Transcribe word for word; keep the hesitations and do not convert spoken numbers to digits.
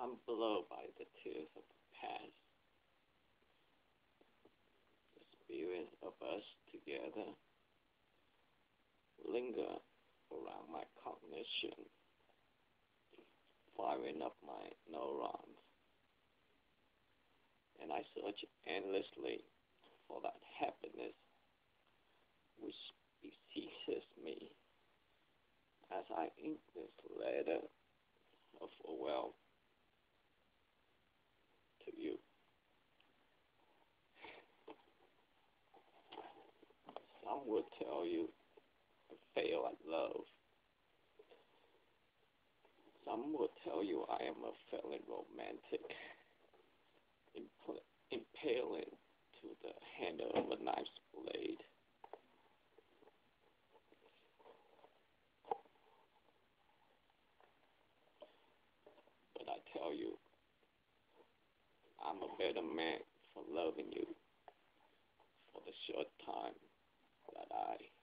I'm beloved by the tears of the past. The spirit of us together linger around my cognition, firing up my neurons, and I search endlessly for that happiness which beseeches me as I ink this letter of farewell to you. Some will tell you I fail at love. Some will tell you I am a failing romantic, impl- impaling to the handle of a knife's blade. But I tell you, I'm a better man for loving you for the short time that I